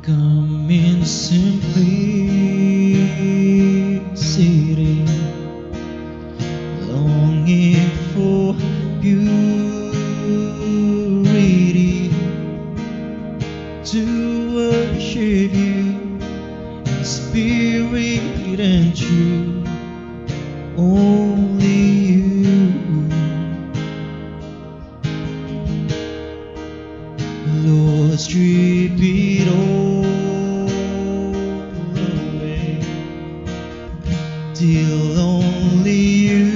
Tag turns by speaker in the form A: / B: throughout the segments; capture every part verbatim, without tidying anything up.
A: come in simplicity, longing for purity, to worship you in spirit and truth, only you. Lord, strip it all away till only you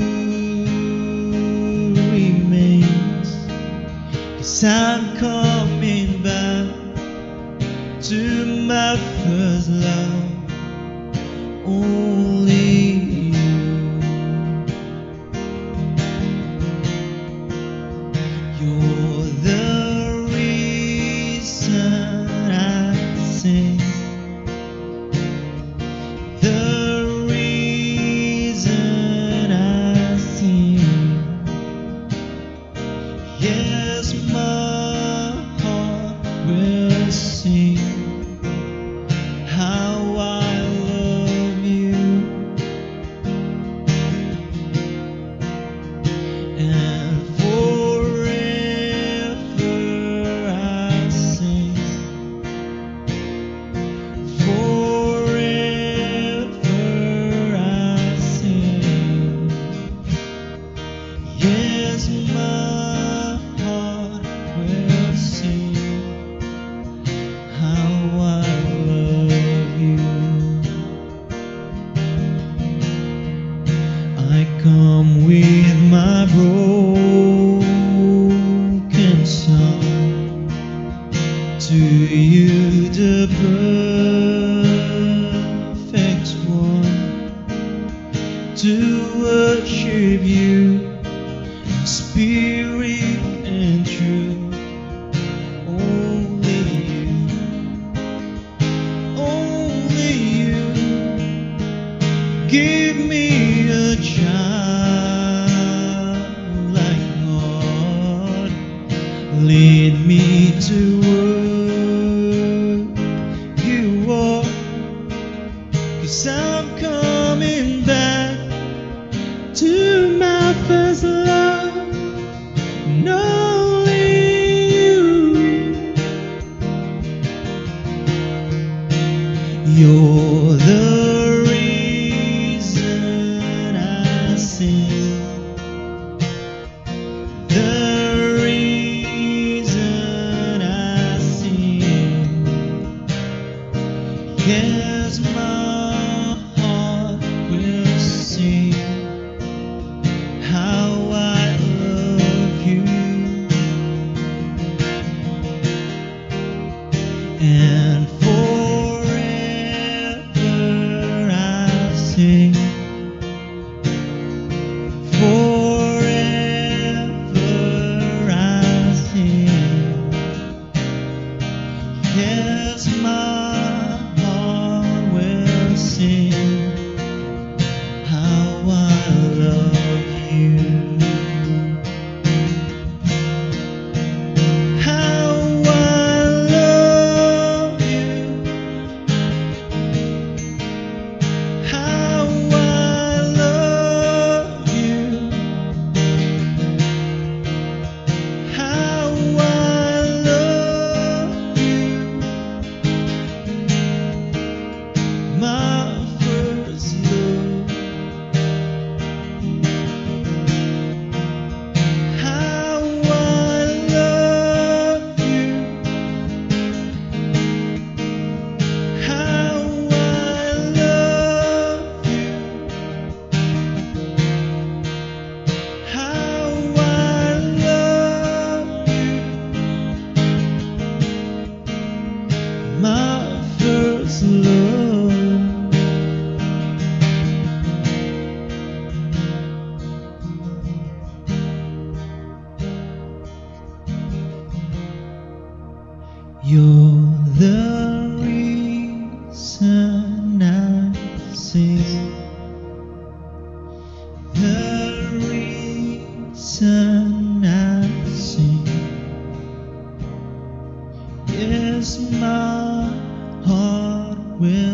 A: remains, 'cause I'm coming back to my first love, only you. You're the reason I sing, the reason I sing. Yes, my heart will sing how I love you, and forever I sing, forever I sing. Yes, my heart will sing how I love you. I come with my broken song to you, the perfect one, to worship you in spirit and truth, only you, only you. Give me a childlike heart, lead me to where you are, 'cause I'm coming back to my first love, and only you. You're the reason I sing, the reason I sing. Yes, my heart will sing how I love you, and forever I sing, forever I sing. Yes, my heart will sing how I love you, how I love you, how I love you, how I love you. My first love, how I love you, how I love you, how I love you. My first love. You're the reason I sing, the reason I sing. Yes, my will